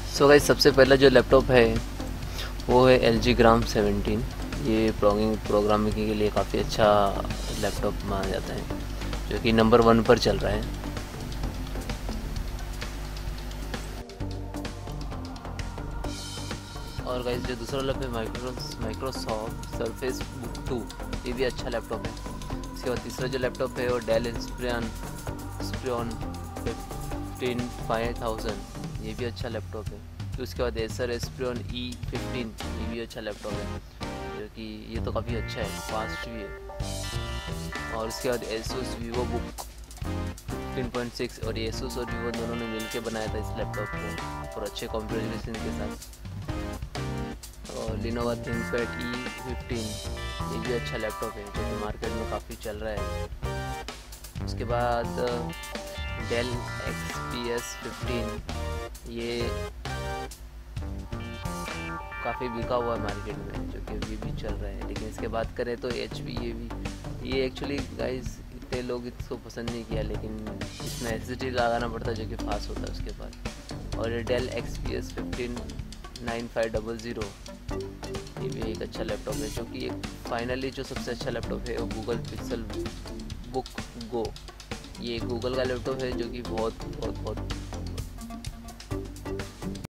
So guys, सबसे पहला जो लैपटॉप है वो है LG ग्राम 17। ये प्रोग्रामिंग के लिए काफ़ी अच्छा लैपटॉप माना जाता है, जो कि नंबर 1 पर चल रहा है। और गाइस, जो दूसरा लैपटॉप है माइक्रोसॉफ्ट सरफेस बुक 2, ये भी अच्छा लैपटॉप है। इसके बाद तीसरा जो लैपटॉप है वो डेल इंस्पिरियन 5000, ये भी अच्छा लैपटॉप है। फिर उसके बाद एसर एस्पिरॉन E15, ये भी अच्छा लैपटॉप है, जो कि ये तो काफ़ी अच्छा है, फास्ट भी है। और उसके बाद एसूस वीवो बुक 15.6, और एसूस और वीवो दोनों ने मिलकर बनाया था इस लैपटॉप को, और अच्छे कॉन्फ़िगरेशन के साथ। और लिनोवा थिंकपैड E15, ये भी अच्छा लैपटॉप है, जो कि मार्केट में काफ़ी चल रहा है। उसके बाद डेल XPS 15, ये काफ़ी बिका हुआ है मार्केट में, जो कि अभी भी चल रहा है। लेकिन इसके बात करें तो HP, ये एक्चुअली गाइस इतने लोग इसको पसंद नहीं किया, लेकिन इसमें SSD लगाना पड़ता है, जो कि फास्ट होता है उसके बाद। और ये डेल XPS 15 9500, ये भी एक अच्छा लैपटॉप है, जो कि एक फाइनली जो सबसे अच्छा लैपटॉप है वो गूगल पिक्सल बुक गो। ये गूगल का लैपटॉप है, जो कि बहुत बहुत बहुत